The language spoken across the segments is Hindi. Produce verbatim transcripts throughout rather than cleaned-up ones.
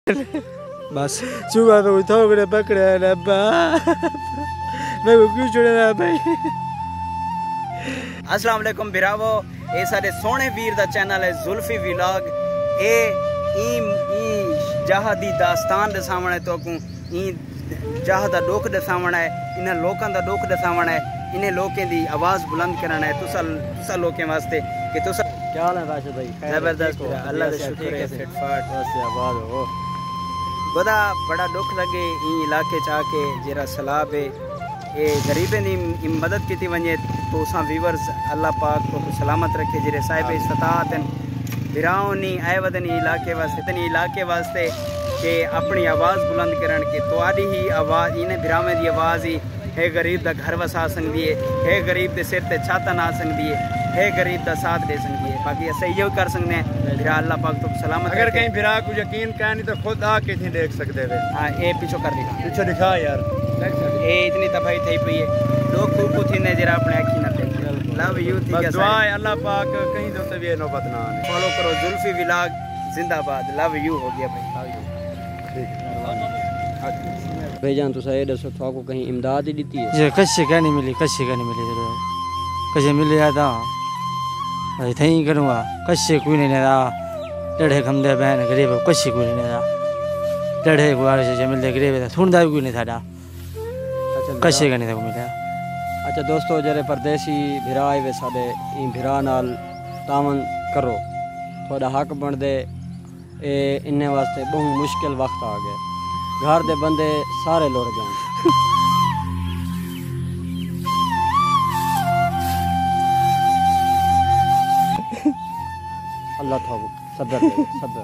बस चूहा तो थोड़े पकड़े ना बाप मैं क्यों छोड़े ना भाई। अस्सलाम वालेकुम बिरावो, ये सारे सोने वीर दा चैनल है जुल्फी व्लॉग। ए ई ई जहादी दास्तान दे सामने तो को ई जहादा दुख दे सामने है, इन्हां लोकां दा दुख दे सामने है, इन्हें लोकें दी आवाज़ बुलंद करना है तुसा तुसा लोकें वास्ते कि तुसा क्या हाल है राशिद भाई? जबरदस्त अल्लाह दा शुक्र है। फिटफाट बस आबाद हो बड़ा बड़ा दुख लगे ई इलाके च आके जेरा सलाब है ये गरीबें दी मदद की वजे तो असा वीवर्स अल्लाह पाक को सलामत रखे जेरे साहिब इस्तात बिरावनी आए वदन इलाके वास्ते इतनी इलाके वास्ते कि अपनी आवाज़ बुलंद करन के तुहाडी ही आवाज़ इन्हें बिरावें दी आवाज़ ही है गरीब दा घर वसा सकती है, है गरीब दे सिर ते छत ना सकती है, है गरीब दा साथ दे सकती है। बाकी ऐसा यो कर सकते हैं बिरा अल्लाह पाक तो सलामत। अगर कहीं बिरा को यकीन का नहीं तो खुद आके नहीं देख सकते थे। हाँ ये पीछे कर दिखा पीछे दिखा यार ये इतनी तबाही थी पई है लोग खूब कुछ ने जरा अपने अखी ना देख। लव यू ठीक है दुआ है अल्लाह पाक कहीं तो भी नौबत ना आने। फॉलो करो जुल्फी व्लॉग जिंदाबाद। लव यू हो गया भाई। भाईजान तुसा ये दसो था को कहीं इमदाद ही दी है? जे कश्य का नहीं मिली कश्य का नहीं मिली जरो कश्य मिल जाता अरे थई करूँगा कश्य कोई नहीं ना डढ़े खमदे बहन गरीब कश्य कोई नहीं ना डढ़े गुआरे से मिलते गरीब सुनदा भी कोई नहीं था। अच्छा कश्य का नहीं था मिला। अच्छा दोस्तों जरे परदेसी भिरा आए वे साडे ई भिरा नाल तावन करो थोड़ा हक बन दे ए इन्ने वास्ते बहुत मुश्किल वक्त आ गए घर दे बंदे सारे लुट गए। अल्लाह थाको सब्र दे सब्र।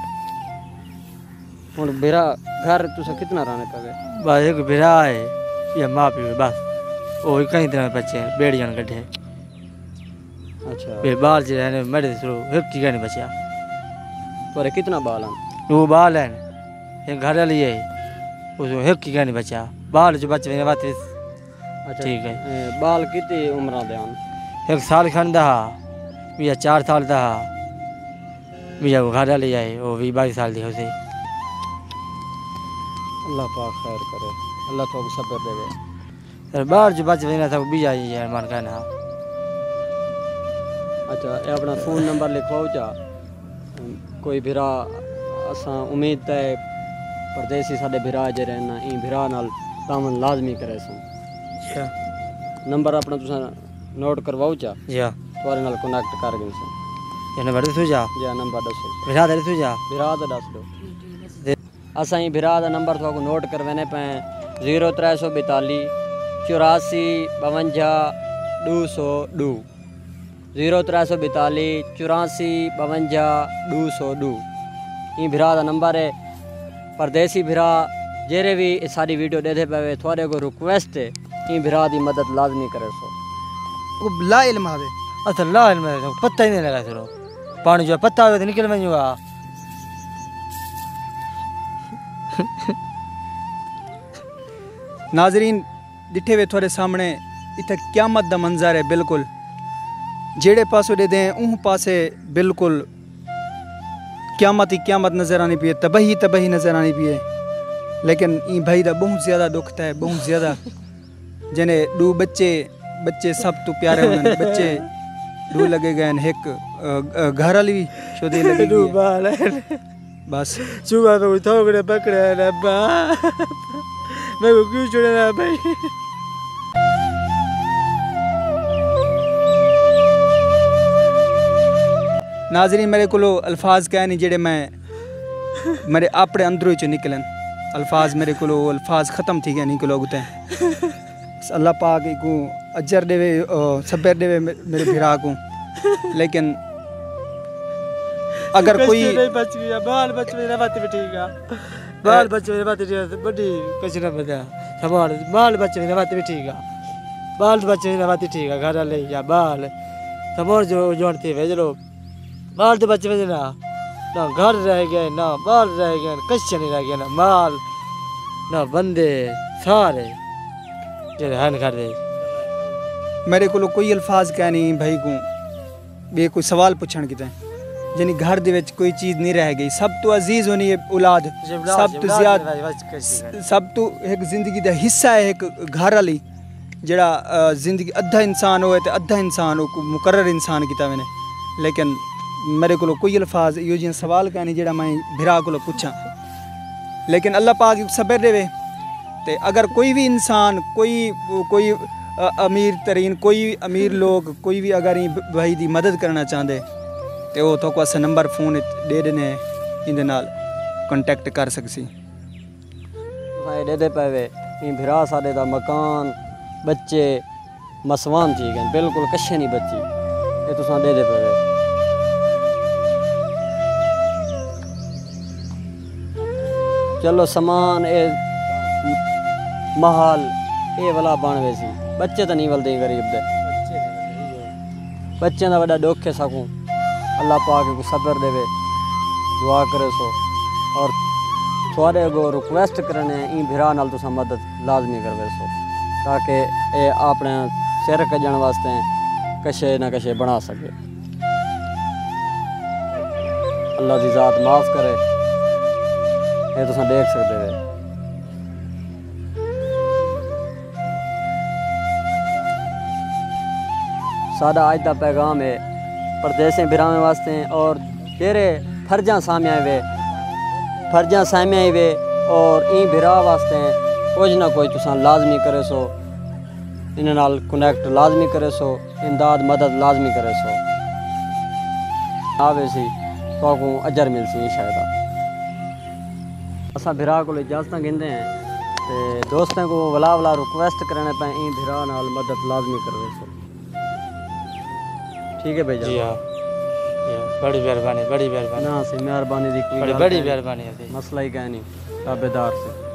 हुन बिरा घर तुसा कितना रहने पे गए? बस एक बिरा है ये माँ पी बस वो कई तरह बच्चे हैं बेड़ जान कटे। अच्छा बे बाल जो है मरे शुरू एक टीका नहीं बचा। तोरे कितना बाल हैं? वो बाल है एक घर वाली है उसमें एक टीका नहीं बचा बाल जो बच गए बात। अच्छा ठीक है ए, बाल कितनी उम्र दे हैं? एक साल खंड दा या चार साल दा मिया वो घर वाली है वो भी बाईस साल दी उसे। अल्लाह पाक खैर करे अल्लाह तो सब्र देवे। सर बाहर जो बच गए ना था वो भी आई है मान कहना। अच्छा ये अपना फ़ोन नंबर लिखवाओ जा कोई भिरा असा उम्मीद है परदेसी साडे भिरा जे रहना ई भिरा नाल तामन लाजमी करे सो। या नंबर अपना तुसा नोट करवाओ जा या तुम्हारे नाल कनेक्ट कर गए सो। ये नंबर दे जा जा नंबर दसो बिरा दे तू जा भिरा दा दस दो असा ही भिरा दा नंबर तो नोट करवाने पे जीरो त्रै सौ बताली चौरासी बवंजा दो सौ दो जीरो त्रै सौ बताली चौरासी बवंजा दो सौ दो ये भिरा का नंबर है। परदेसी भिरा जेरे भी सारी वीडियो देते पे थोड़े को रिक्वेस्ट है ये भिरा की मदद लाजमी करे सो। ला इल्म आवे अच्छा ला इल्म पत्ता ही नहीं लगा चलो पानी जो पत्ता आवे तो निकल में जुआ। नाजरीन दिठे वे थोड़े सामने इतना क्यामत दा मंजर है बिल्कुल जेड़े पासों दे दें उह पासे बिल्कुल क्यामत ही क्यामत नज़र आनी पी है तबाही तबाही नज़र आनी पी है। लेकिन ई भाई दा बहुत ज़्यादा दुख है बहुत ज़्यादा जने दो बच्चे बच्चे सब तो प्यारे होने बच्चे दो लगे गए एक घर वाली भी शोदे लगी दो बाल बस चूहा तो थोड़े पकड़े ना बाप मैं क्यों छोड़े ना भाई। नाजरीन मेरे को अल्फाज क्या नहीं जेड़े मैं मेरे अपने अंदरों चो निकलन अल्फाज मेरे को अल्फाज ख़त्म थी गए नहीं को लोग अल्लाह पाक को अजर देवे सब्र देवे मेरे भिरा को। लेकिन अगर कोई नहीं बच गया बाल बच मेरा बात भी ठीक है बाल बच मेरा बात ठीक है बड़ी कुछ ना बता संभाल बाल बच मेरा बात भी ठीक है बाल बच मेरा बात ठीक है घर ले जा बाल संभाल जो जोड़ते भेज लो बाल तो बच मेरे ना ना घर रह गए ना बाल रह गए कुछ नहीं रह गया ना माल ना बंदे सारे हैन कर दे। मेरे को कोई अल्फाज क्या नहीं भाई को बे कोई सवाल पूछण किते यानी घर दे विच कोई चीज़ नहीं रह गई। सब तो अजीज होनी है औलाद, सब तो ज़्यादा सब तो एक जिंदगी का हिस्सा है एक घर वाली जड़ा जिंदगी अद्धा इंसान होए तो अद्धा इंसान हो मुकर्रर इंसान किया मैंने। लेकिन मेरे को कोई अल्फाज यो जिहा सवाल का नहीं जड़ा मैं भिरा को पूछा। लेकिन अल्लाह पाक सबर देवे ते अगर कोई भी इंसान कोई कोई अमीर तरीन कोई अमीर लोग कोई भी अगर भाई दी मदद करना चाहते तो वो तो को अस नंबर फोन दे देने इंदे नाल कांटेक्ट कर सकसी। दे दे पावे भिरा साडे दा मकान बच्चे मसवान ठीक है बिल्कुल कच्छे नहीं बच्ची ये तुसां दे दे पावे। चलो समान ए महल ये वाला बन वे सी बच्चे तो नहीं वलदे गरीब दे बच्चों का बड़ा दुख है सकूँ अल्लाह पाक को सब्र देवे दुआ करे सो। और थोड़े अगो रिक्वेस्ट करने इन भिरा नाल तुसां मदद लाजमी करवे सो ताकि ये अपने सिर कजण वास्ते कशे ना कशे बना सके। अल्लाह की ज़ात माफ़ करे ये तुसां देख सकते हो। सादा अज का पैगाम है परदेसें बिरावें वास्ते और तेरे फर्जा सामने वे फर्जा सामने वे और इन बिरा वास्ते कुछ ना कुछ तुसां लाजमी करे सो इन नाल कनेक्ट लाजमी करे सो इमदाद मदद लाजमी करे सो आवे सी तो को अजर मिल सी शायद। असा भिरा को इजाजत गिंदे हैं ते दोस्तों को वला वला रिक्वेस्ट करने पे इन भिरा नाल मदद लाजमी करवे सो। ठीक है भाई जी हाँ बड़ी मेहरबानी बड़ी मेहरबानी ना से मेहरबानी दी कोई बड़ी बड़ी मेहरबानी है मसला ही कह नहीं ताबेदार से।